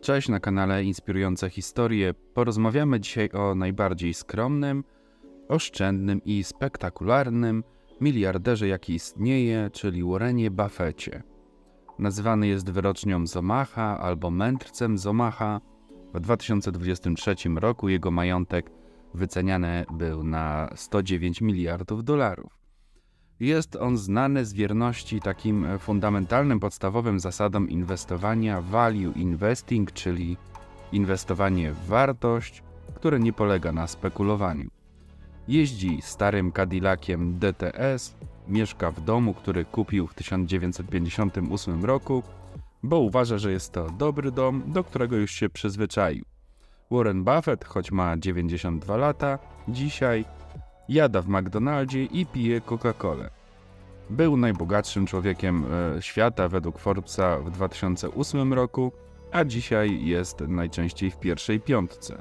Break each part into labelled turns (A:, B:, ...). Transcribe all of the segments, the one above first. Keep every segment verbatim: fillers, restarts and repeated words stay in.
A: Cześć na kanale Inspirujące Historie. Porozmawiamy dzisiaj o najbardziej skromnym, oszczędnym i spektakularnym miliarderze jaki istnieje, czyli Warrenie Buffetcie. Nazywany jest wyrocznią z Omaha albo mędrcem z Omaha. W dwa tysiące dwudziestym trzecim roku jego majątek wyceniany był na sto dziewięć miliardów dolarów. Jest on znany z wierności takim fundamentalnym, podstawowym zasadom inwestowania value investing, czyli inwestowanie w wartość, które nie polega na spekulowaniu. Jeździ starym Cadillaciem D T S, mieszka w domu, który kupił w tysiąc dziewięćset pięćdziesiątym ósmym roku, bo uważa, że jest to dobry dom, do którego już się przyzwyczaił. Warren Buffett, choć ma dziewięćdziesiąt dwa lata, dzisiaj jada w McDonaldzie i pije Coca-Colę. Był najbogatszym człowiekiem e, świata według Forbesa w dwa tysiące ósmym roku, a dzisiaj jest najczęściej w pierwszej piątce.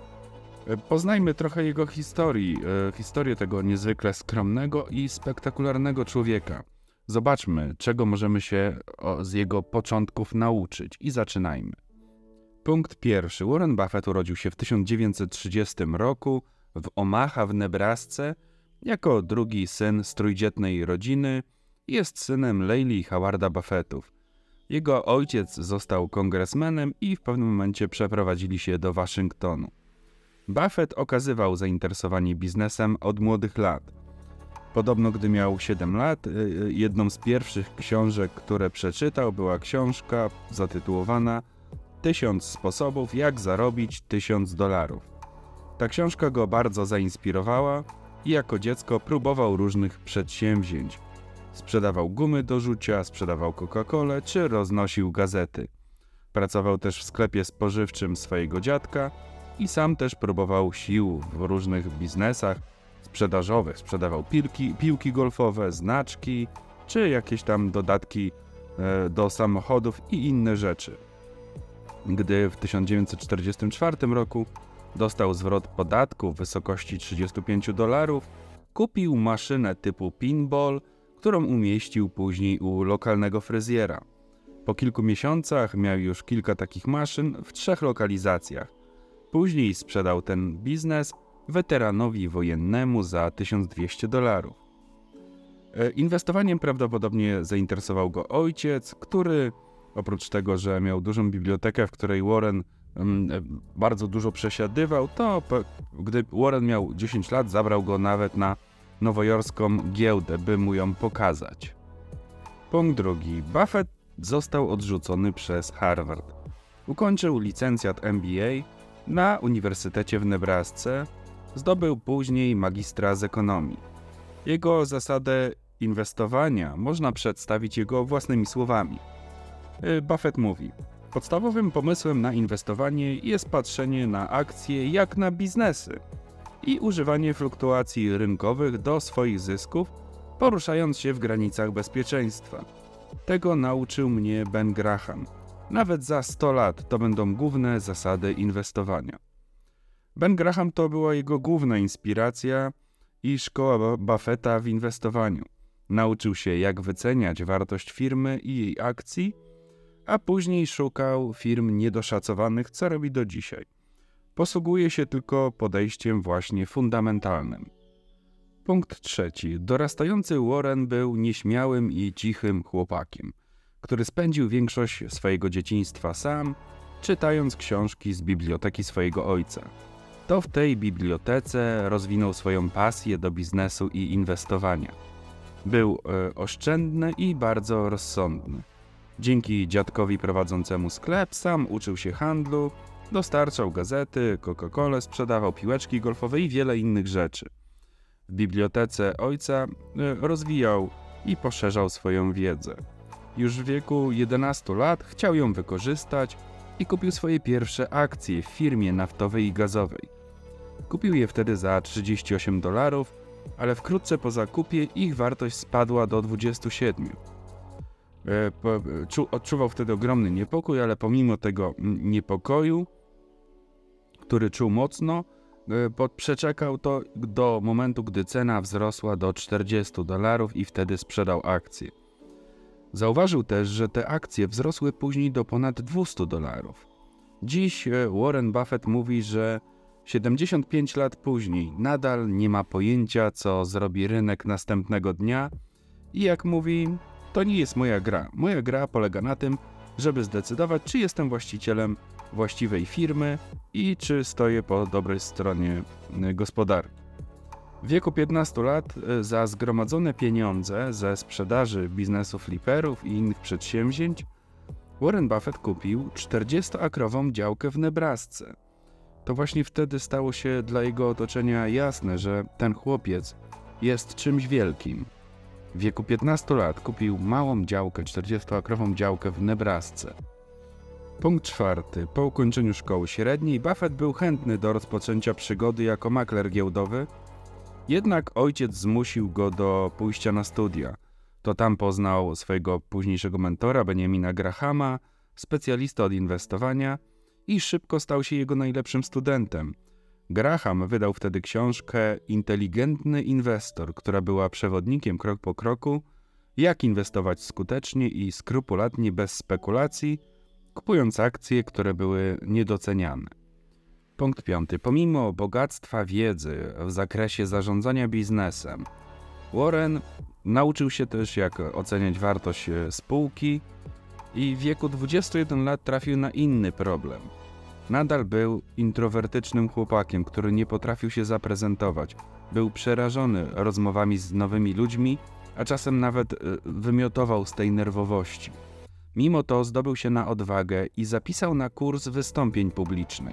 A: E, poznajmy trochę jego historii, e, historię tego niezwykle skromnego i spektakularnego człowieka. Zobaczmy, czego możemy się o, z jego początków nauczyć i zaczynajmy. Punkt pierwszy. Warren Buffett urodził się w tysiąc dziewięćset trzydziestym roku w Omaha w Nebrasce jako drugi syn z trójdzietnej rodziny. Jest synem Layli i Howarda Buffettów. Jego ojciec został kongresmenem i w pewnym momencie przeprowadzili się do Waszyngtonu. Buffett okazywał zainteresowanie biznesem od młodych lat. Podobno gdy miał siedem lat, jedną z pierwszych książek, które przeczytał, była książka zatytułowana Tysiąc sposobów, jak zarobić tysiąc dolarów. Ta książka go bardzo zainspirowała i jako dziecko próbował różnych przedsięwzięć. Sprzedawał gumy do rzucia, sprzedawał Coca-Colę czy roznosił gazety. Pracował też w sklepie spożywczym swojego dziadka i sam też próbował sił w różnych biznesach sprzedażowych. Sprzedawał piłki, piłki golfowe, znaczki czy jakieś tam dodatki e, do samochodów i inne rzeczy. Gdy w tysiąc dziewięćset czterdziestym czwartym roku dostał zwrot podatku w wysokości trzydziestu pięciu dolarów, kupił maszynę typu pinball, którą umieścił później u lokalnego fryzjera. Po kilku miesiącach miał już kilka takich maszyn w trzech lokalizacjach. Później sprzedał ten biznes weteranowi wojennemu za tysiąc dwieście dolarów. Inwestowaniem prawdopodobnie zainteresował go ojciec, który oprócz tego, że miał dużą bibliotekę, w której Warren mm, bardzo dużo przesiadywał, to po, gdy Warren miał dziesięć lat, zabrał go nawet na nowojorską giełdę, by mu ją pokazać. Punkt drugi. Buffett został odrzucony przez Harvard. Ukończył licencjat M B A na Uniwersytecie w Nebrasce, zdobył później magistra z ekonomii. Jego zasadę inwestowania można przedstawić jego własnymi słowami. Buffett mówi: podstawowym pomysłem na inwestowanie jest patrzenie na akcje jak na biznesy i używanie fluktuacji rynkowych do swoich zysków, poruszając się w granicach bezpieczeństwa. Tego nauczył mnie Ben Graham. Nawet za sto lat to będą główne zasady inwestowania. Ben Graham to była jego główna inspiracja i szkoła Buffetta w inwestowaniu. Nauczył się, jak wyceniać wartość firmy i jej akcji, a później szukał firm niedoszacowanych, co robi do dzisiaj. Posługuje się tylko podejściem właśnie fundamentalnym. Punkt trzeci. Dorastający Warren był nieśmiałym i cichym chłopakiem, który spędził większość swojego dzieciństwa sam, czytając książki z biblioteki swojego ojca. To w tej bibliotece rozwinął swoją pasję do biznesu i inwestowania. Był e, oszczędny i bardzo rozsądny. Dzięki dziadkowi prowadzącemu sklep sam uczył się handlu, dostarczał gazety, Coca-Colę, sprzedawał piłeczki golfowe i wiele innych rzeczy. W bibliotece ojca rozwijał i poszerzał swoją wiedzę. Już w wieku jedenastu lat chciał ją wykorzystać i kupił swoje pierwsze akcje w firmie naftowej i gazowej. Kupił je wtedy za trzydzieści osiem dolarów, ale wkrótce po zakupie ich wartość spadła do dwudziestu siedmiu. Odczuwał wtedy ogromny niepokój, ale pomimo tego niepokoju, który czuł mocno, przeczekał to do momentu, gdy cena wzrosła do czterdziestu dolarów i wtedy sprzedał akcje. Zauważył też, że te akcje wzrosły później do ponad dwustu dolarów. Dziś Warren Buffett mówi, że siedemdziesiąt pięć lat później nadal nie ma pojęcia, co zrobi rynek następnego dnia i jak mówi, to nie jest moja gra. Moja gra polega na tym, żeby zdecydować, czy jestem właścicielem właściwej firmy i czy stoję po dobrej stronie gospodarki. W wieku piętnastu lat za zgromadzone pieniądze ze sprzedaży biznesu fliperów i innych przedsięwzięć Warren Buffett kupił czterdziestoakrową działkę w Nebrasce. To właśnie wtedy stało się dla jego otoczenia jasne, że ten chłopiec jest czymś wielkim. W wieku piętnastu lat kupił małą działkę, czterdziestoakrową działkę w Nebrasce. Punkt czwarty. Po ukończeniu szkoły średniej Buffett był chętny do rozpoczęcia przygody jako makler giełdowy, jednak ojciec zmusił go do pójścia na studia. To tam poznał swojego późniejszego mentora Benjamina Grahama, specjalistę od inwestowania i szybko stał się jego najlepszym studentem. Graham wydał wtedy książkę Inteligentny inwestor, która była przewodnikiem krok po kroku, jak inwestować skutecznie i skrupulatnie bez spekulacji, kupując akcje, które były niedoceniane. Punkt piąty. Pomimo bogactwa wiedzy w zakresie zarządzania biznesem, Warren nauczył się też, jak oceniać wartość spółki i w wieku dwudziestu jeden lat trafił na inny problem. Nadal był introwertycznym chłopakiem, który nie potrafił się zaprezentować. Był przerażony rozmowami z nowymi ludźmi, a czasem nawet wymiotował z tej nerwowości. Mimo to zdobył się na odwagę i zapisał na kurs wystąpień publicznych.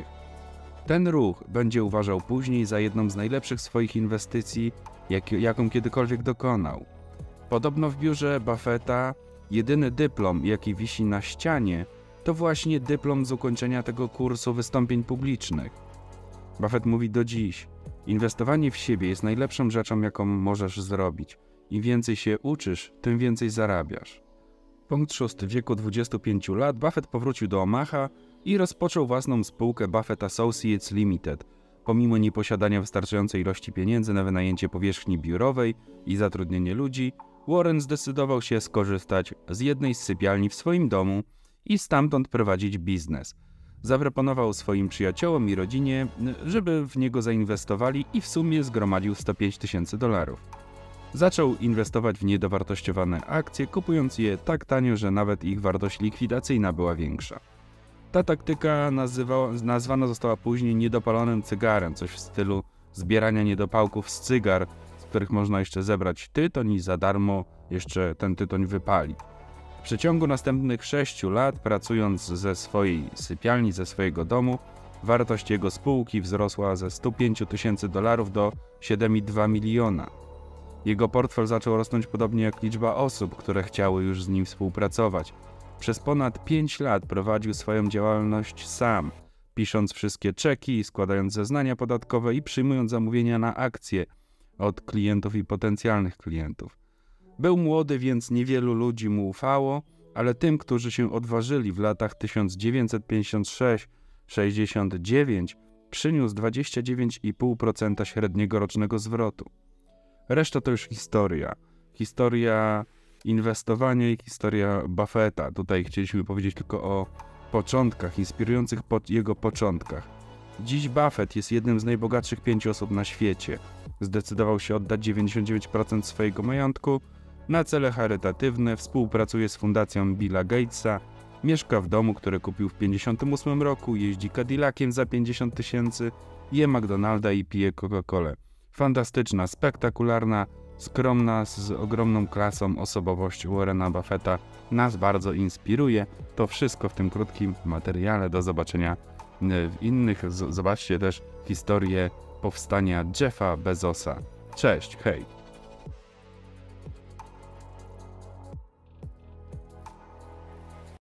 A: Ten ruch będzie uważał później za jedną z najlepszych swoich inwestycji, jak, jaką kiedykolwiek dokonał. Podobno w biurze Buffetta jedyny dyplom, jaki wisi na ścianie, to właśnie dyplom z ukończenia tego kursu wystąpień publicznych. Buffett mówi do dziś: inwestowanie w siebie jest najlepszą rzeczą, jaką możesz zrobić. Im więcej się uczysz, tym więcej zarabiasz. Punkt szósty. W wieku dwudziestu pięciu lat Buffett powrócił do Omaha i rozpoczął własną spółkę Buffett Associates Limited. Pomimo nieposiadania wystarczającej ilości pieniędzy na wynajęcie powierzchni biurowej i zatrudnienie ludzi, Warren zdecydował się skorzystać z jednej z sypialni w swoim domu i stamtąd prowadzić biznes. Zaproponował swoim przyjaciołom i rodzinie, żeby w niego zainwestowali i w sumie zgromadził sto pięć tysięcy dolarów. Zaczął inwestować w niedowartościowane akcje, kupując je tak tanio, że nawet ich wartość likwidacyjna była większa. Ta taktyka nazywa, nazwana została później niedopalonym cygarem, coś w stylu zbierania niedopałków z cygar, z których można jeszcze zebrać tytoń i za darmo jeszcze ten tytoń wypalić. W przeciągu następnych sześciu lat, pracując ze swojej sypialni, ze swojego domu, wartość jego spółki wzrosła ze stu pięciu tysięcy dolarów do siedem i dwa miliona. Jego portfel zaczął rosnąć podobnie jak liczba osób, które chciały już z nim współpracować. Przez ponad pięć lat prowadził swoją działalność sam, pisząc wszystkie czeki, składając zeznania podatkowe i przyjmując zamówienia na akcje od klientów i potencjalnych klientów. Był młody, więc niewielu ludzi mu ufało, ale tym, którzy się odważyli w latach tysiąc dziewięćset pięćdziesiąt sześć do sześćdziesiąt dziewięć, przyniósł dwadzieścia dziewięć i pół procent średniego rocznego zwrotu. Reszta to już historia. Historia inwestowania i historia Buffetta. Tutaj chcieliśmy powiedzieć tylko o początkach, inspirujących po jego początkach. Dziś Buffett jest jednym z najbogatszych pięciu osób na świecie. Zdecydował się oddać dziewięćdziesiąt dziewięć procent swojego majątku na cele charytatywne, współpracuje z fundacją Billa Gatesa, mieszka w domu, który kupił w pięćdziesiątym ósmym roku, jeździ Cadillaciem za pięćdziesiąt tysięcy, je McDonalda i pije Coca-Colę. Fantastyczna, spektakularna, skromna, z ogromną klasą osobowość Warrena Buffetta nas bardzo inspiruje. To wszystko w tym krótkim materiale. Do zobaczenia w innych. Zobaczcie też historię powstania Jeffa Bezosa. Cześć, hej!